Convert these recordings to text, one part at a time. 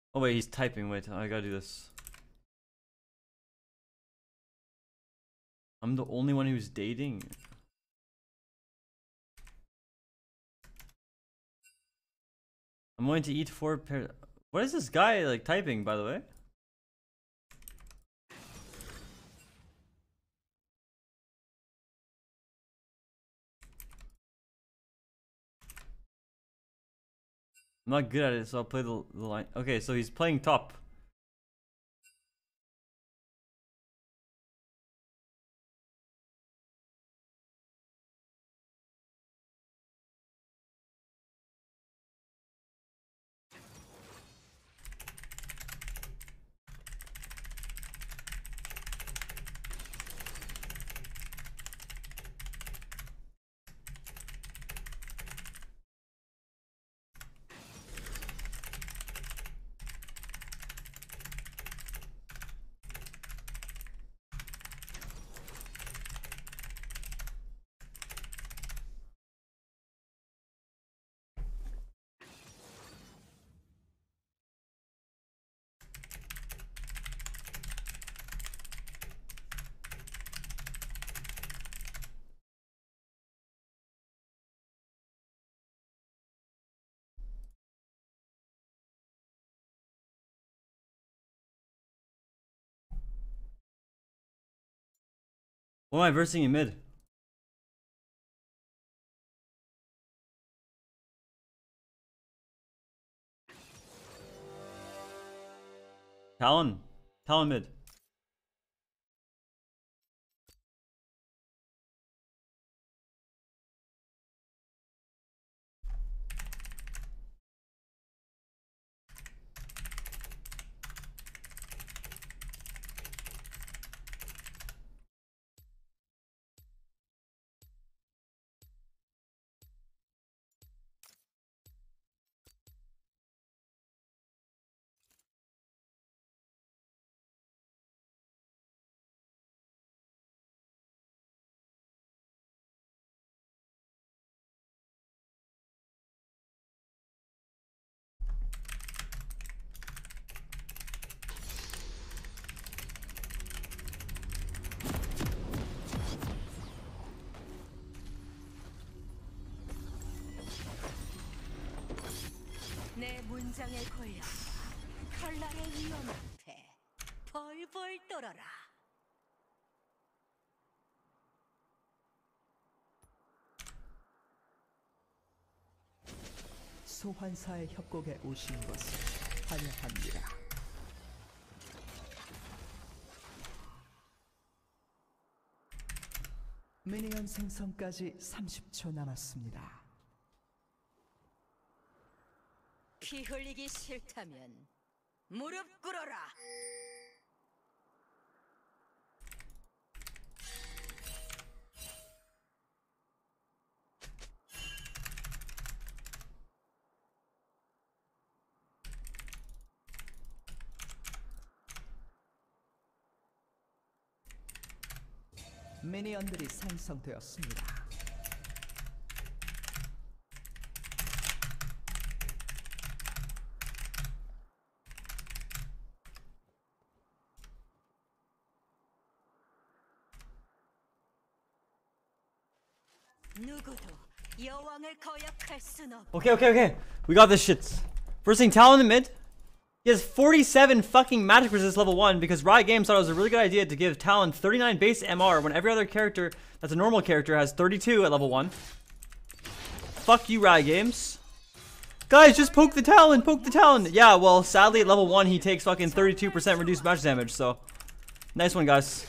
Oh wait, he's typing. Wait, I gotta do this. I'm the only one who's dating. I'm going to eat 4 pairs. What is this guy like typing, by the way? I'm not good at it, so I'll play the line. Okay, so he's playing top. What am I versing in mid? Talon. Talon mid. 내 문장에 걸려 칼날의 위험 앞에 벌벌 떨어라. 소환사의 협곡에 오신 것을 환영합니다. 미니언 생성까지 30초 남았습니다. 피 흘리기 싫다면 무릎 꿇어라. 미니언들이 생성되었습니다. 누구도 여왕을 거역할 순 없. Okay. We got this shit. Versing Talon in mid. He has 47 fucking magic resist level 1 because Riot Games thought it was a really good idea to give Talon 39 base MR when every other character that's a normal character has 32 at level 1. Fuck you, Riot Games. Guys, just poke the Talon, poke the Talon. Yeah, well, sadly at level 1 he takes fucking 32% reduced magic damage, so nice one, guys.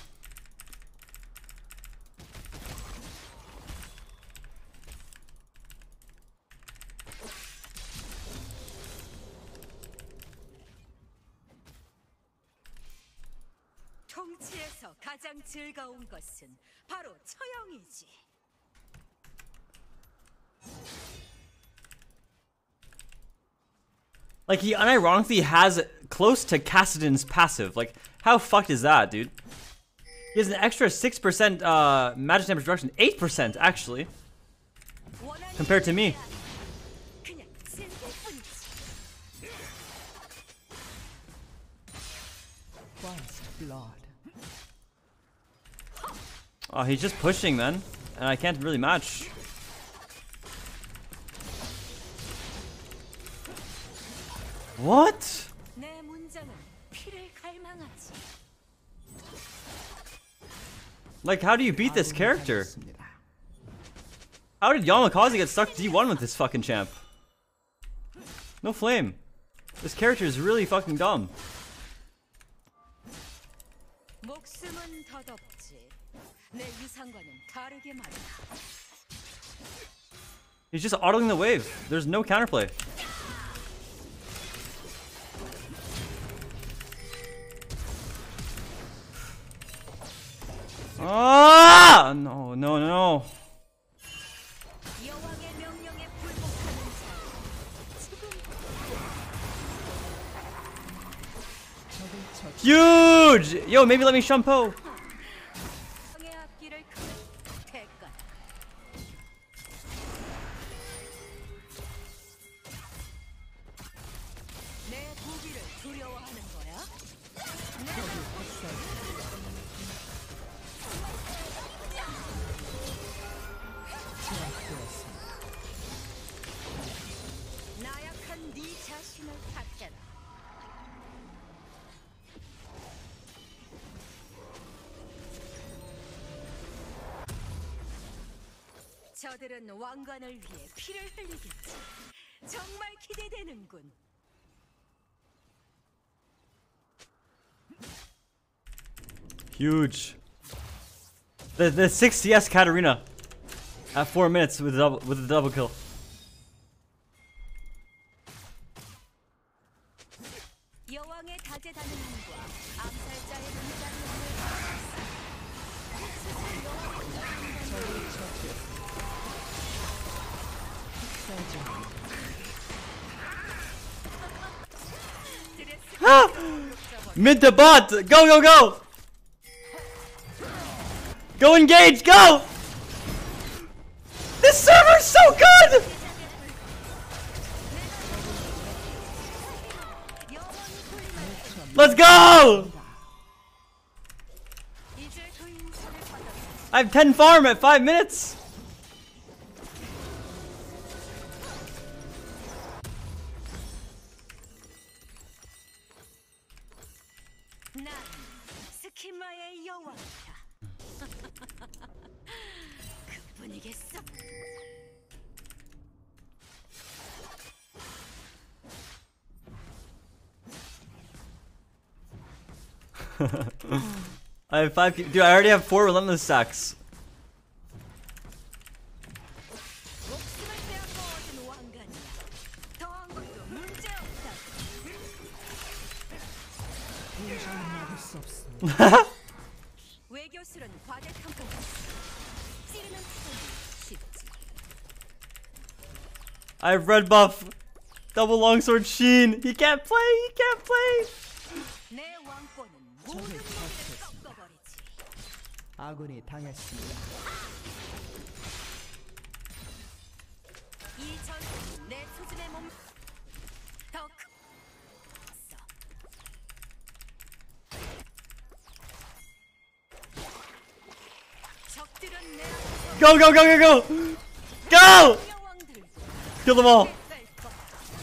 통치에서 가장 즐거운 것은 바로 처형이지. Like, he unironically has close to Kassadin's passive. Like, how fucked is that, dude? He has an extra 6% magic damage reduction. 8%, actually. Compared to me. blood. Oh, he's just pushing, man. And I can't really match. What? 내 문장은 피를 갈망하지. Like, how do you beat this character? 당했습니다. How did Yamakaze get stuck D1 with this fucking champ? No flame. This character is really fucking dumb. 목숨은 덧없지. 내 유산과는 다르게 말이야. He's just autoing the wave. There's no counterplay. Ah! No, no, no. 여왕의 명령에 불복하는 자. 지금 Huge! Yo, maybe let me shampoo. 여왕의 앞길을 그 대가. 내 무기를 두려워하는 거야? 나약한 네 자신을 탓해라. 저들은 왕관을 위해 피를 흘리겠지. 정말 기대되는군. Huge. The 6 CS Katarina at 4 minutes with a double kill. 여왕의 다재다능함과 암살자의 문장력을 Mid to bot! Go, go, go! Go engage, go! This server's so good! Let's go! 이제 그 인사를 받아. I have 10 farm at 5 minutes! 난 스키마의 여왕이다. 그뿐이겠어. I have 5 dude, I already have 4 relentless sacks. 목숨을 빼앗고 얻은 왕관이야. 더한 것도 문제없다. 막을 수 없습니다. 외교술은 과대평가. 찌르는 표현이 쉽지. I have red buff. Double longsword Sheen. He can't play, he can't play. 내 왕권은 모든 무기를 꺾어버리지. 아군이 당했습니다. 이 전투는 내 수준의 몸. 더 크. 적들은 내 Go, go, go, go, go! Go! 여왕들도 Kill them all. 살 거야.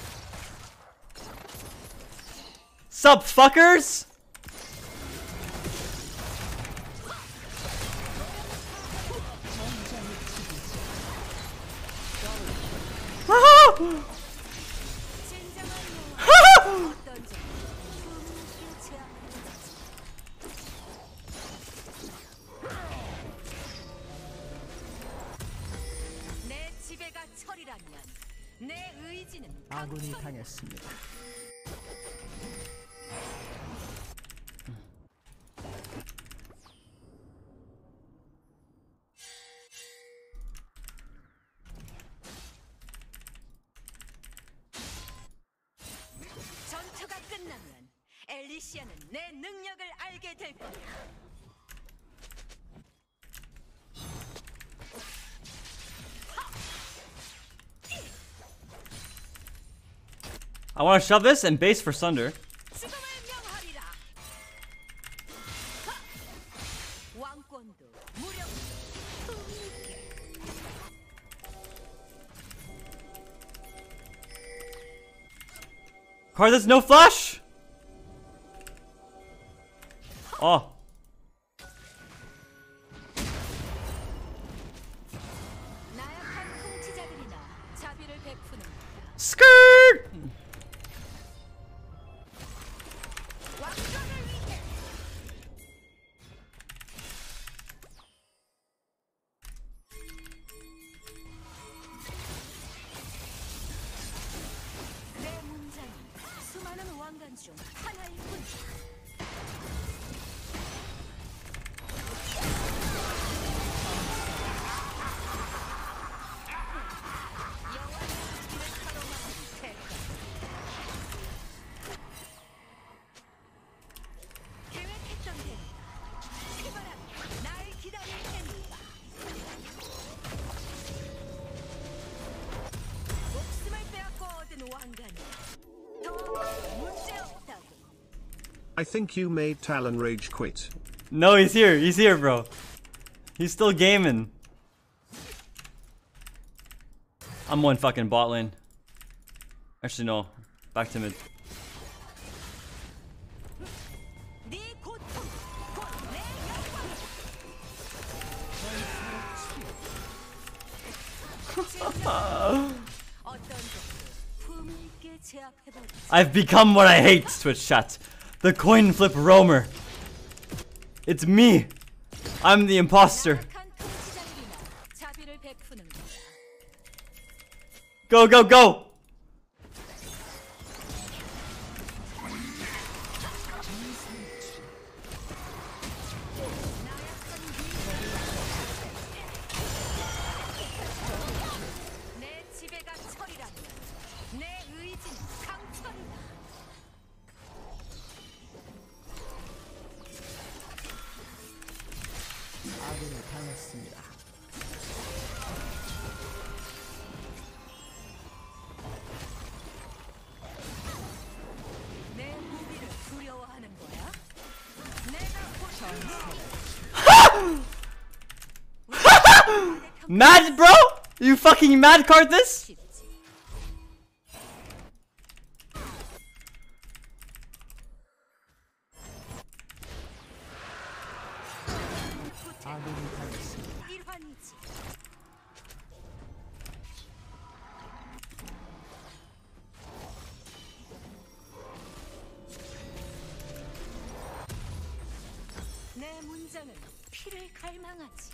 Sup, fuckers? 진정한 여왕. 어떤 점 품격치 않은 내 지배가 철이라면 내 의지는 아군이 강철. 당했습니다. 전투가 끝나면 엘리시아는 내 능력을 알게 될 거야. I want to shove this and base for Sunder. 죽음을 명하리라. Karthus, no flash! Oh. 나약한 통치자들이나 자비를 베푸는 거야. Skirt! 왕권을 위해 내 문장은 수많은 왕관 중 하나일 뿐이야. 계획했던 대로 시바람 날 기다릴 테니까 목숨을 빼앗고 얻은 왕관이 더 문제없다고. I think you made Talon rage quit. No, he's here. He's here, bro. He's still gaming. I'm one fucking bot lane. Actually, no. Back to mid. 네 고통 곧내 영광. 어떤 것도 품위 있게 제압해버리지. I've become what I hate, Twitch chat. The coin flip roamer. It's me. I'm the imposter. 나약한 통치자들이나 자비를 베푸는 거야. Go, go, go! 내 지배가 철이라면 내 의지는 강철이다. 아군이 당했습니다. 내 무기를 두려워하는 거야? 내가 Mad, bro? You fucking mad, Karthus? 아군이 당했습니다. 일환이지. 내 문장은 피를 갈망하지.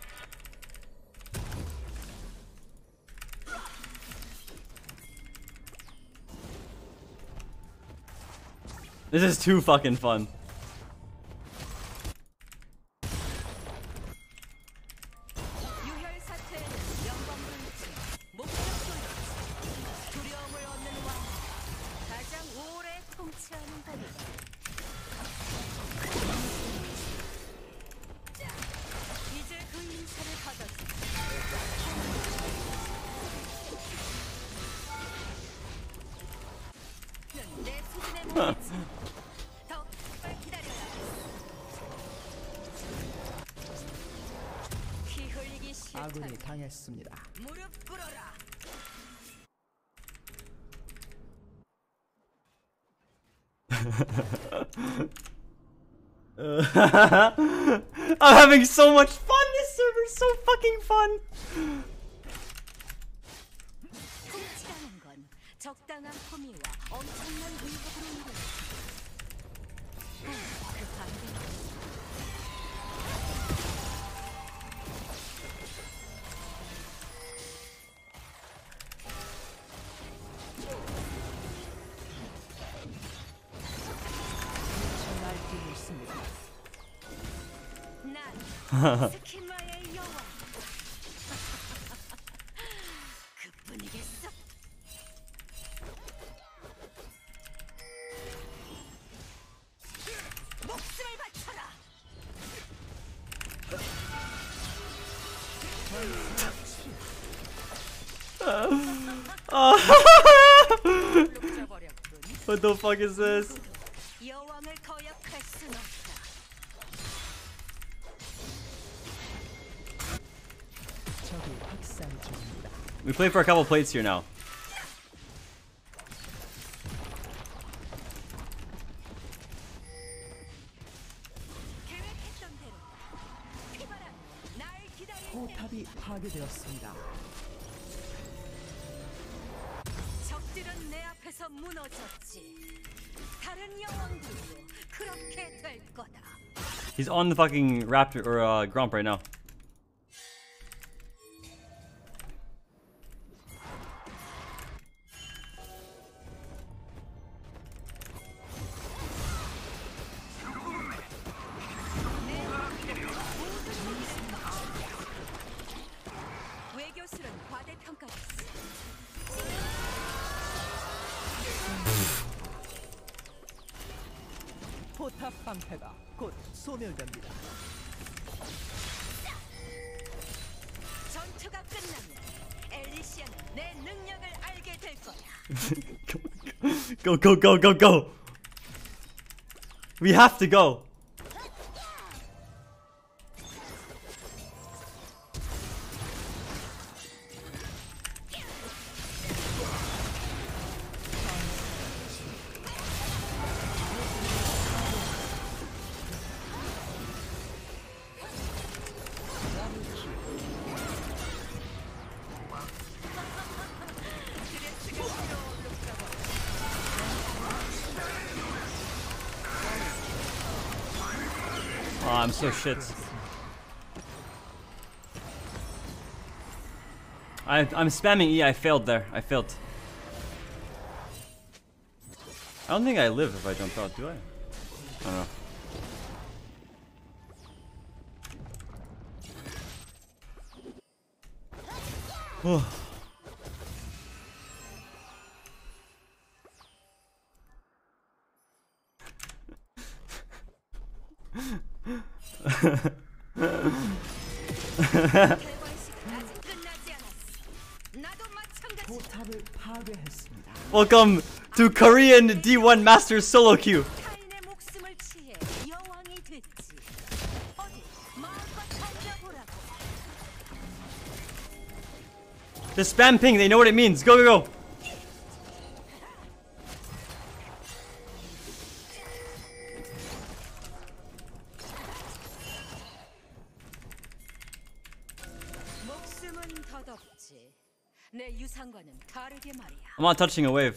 This is too fucking fun. 유혈 사태에는 영광을 위치, 목적을 위치, 두려움을 얻는 왕, 가장 오래 통치하는 법이다. 이제 그 인사를 받아줘. 내 수준에 못 미치. 더 기다려라. 피 흘리기 아군이 싫다. 당했습니다. 무릎 꿇어라. I'm having so much fun. This server's so fucking fun. 통치라는 건 적당한 품위와 엄청난 위협으로 이루어져. 그 반대로 날뛰고 있습니다. 난 스키마의 여왕. 그뿐이겠어. 목숨을 바쳐라. 버렸군. What the fuck is this? 여왕을 거역할 순 없다. 적이 학살 중입니다. We play for a couple plates here now. 파괴되었습니다. 적들은 내 앞에서 무너졌지. 다른 영웅들도 그렇게 될 거다. He's on the fucking raptor or grump right now. 외교술은 과대평가됐어. 포탑 방패가 곧 소멸됩니다. 전투가 끝나면 엘리시아는 내 능력을 알게 될 거야. Go, go, go, go, go! We have to go! Oh, I'm so shit. I'm spamming E, I failed there. I failed. I don't think I live if I jump out, do I? I don't know. 개관식은 아직 끝나지 않았어. 나도 마찬가지. 포탑을 파괴했습니다. Welcome to Korean D1 Master Solo Queue. 타인의 목숨을 취해 여왕이 됐지. 어디 마음껏 덤벼보라고. Just spam ping, they know what it means. Go, go, go. 목숨은 덧없지. 내 유산과는 다르게 말이야. I'm not touching a wave.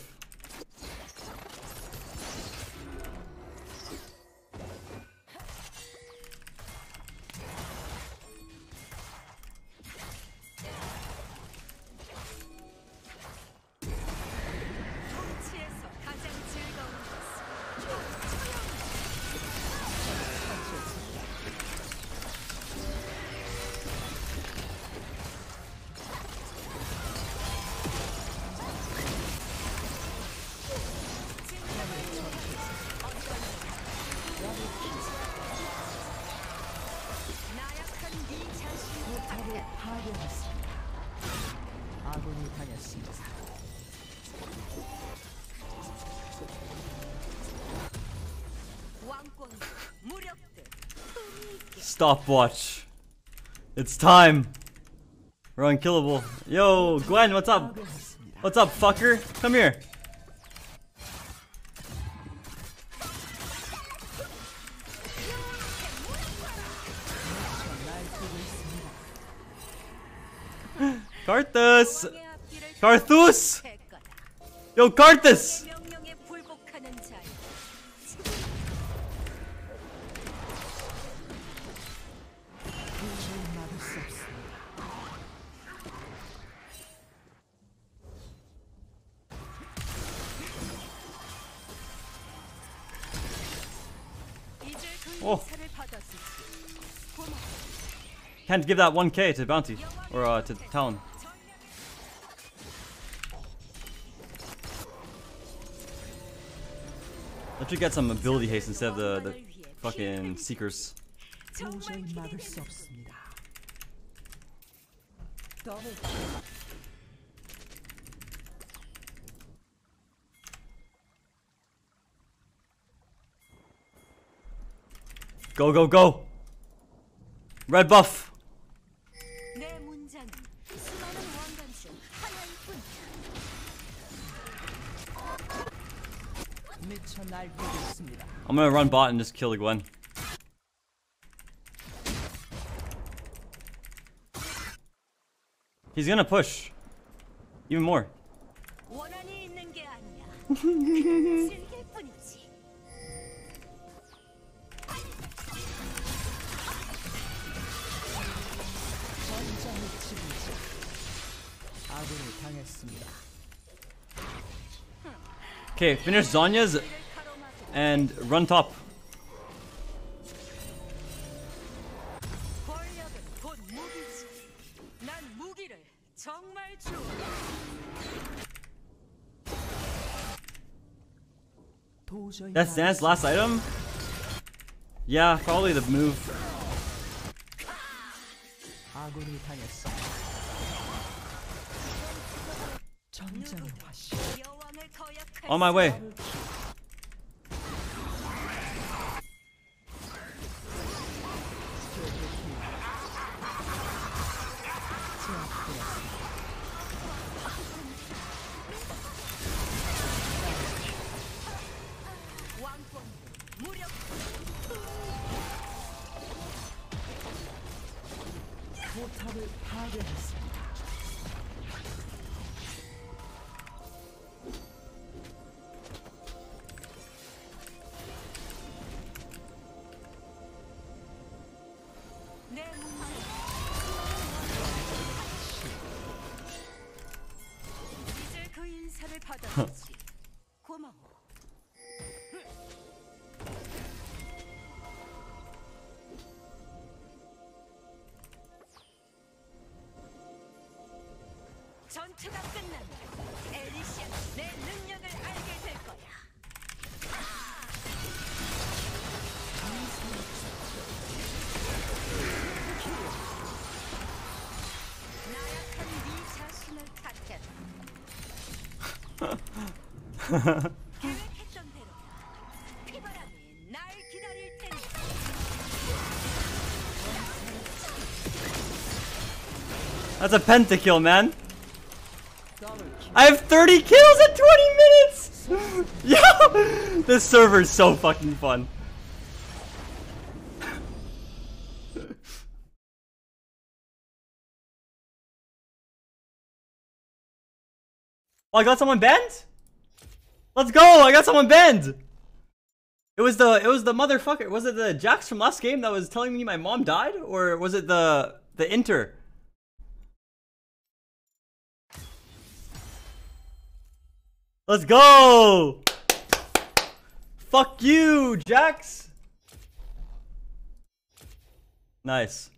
통치에서 가장 즐거운 것은 나약한 네 자신을 포탑을 파괴했습니다. 아군이 당했습니다. 왕권 무력들 의미 있게 Stopwatch. It's time. We're unkillable. Yo, Gwen, what's up? 파괴했습니다. What's up, fucker? Come here. Karthus! 왕의 앞길을 Karthus! 될 거다. Yo, Karthus! 내 명령에 불복하는 자여. 도저히 막을 수 없습니다. 이제 그 오. 인사를 받았을지. 고마워. Can't give that 1k to Bounty. Or to Talon. Let you get some ability haste instead of the fucking Seekers. 도저히 막을 수 없습니다. 더블 Go, go, go! Red buff! 내 문장은 수많은 왕관 중 하나일 뿐이야. 미쳐 날뛰고 있습니다. I'm gonna run bot and just kill the Gwen. He's gonna push. Even more. 원한이 있는 게 아니야. 즐길 뿐이지. 전장의 지휘자. 아군이 당했습니다. Okay, finish Zonya's and run top. 권력은 곧 무기지. 난 무기를 정말 좋아. 도저히 That's Zan's last item? Yeah, probably the move. 아군이 당했습니다. 전장의 화신. 여왕을 거역할 On my way. 왕권 무력 포탑을 파괴했습니다. 내 목숨 이제 그 인사를 받아주지. 고마워. 전투가 끝나면 에리시아는 내 능력을 알게 될 거야. 나약한 네 자신을 탓해라. 계획했던 대로야. 피바람이 날 기다릴 테니. That's a pentakill, man. I have 30 kills in 20 minutes! Yo! This server is so fucking fun. Oh, I got someone banned? Let's go! I got someone banned! It was the motherfucker. Was it the Jax from last game that was telling me my mom died? Or was it the Inter? Let's go! Fuck you, Jax! Nice.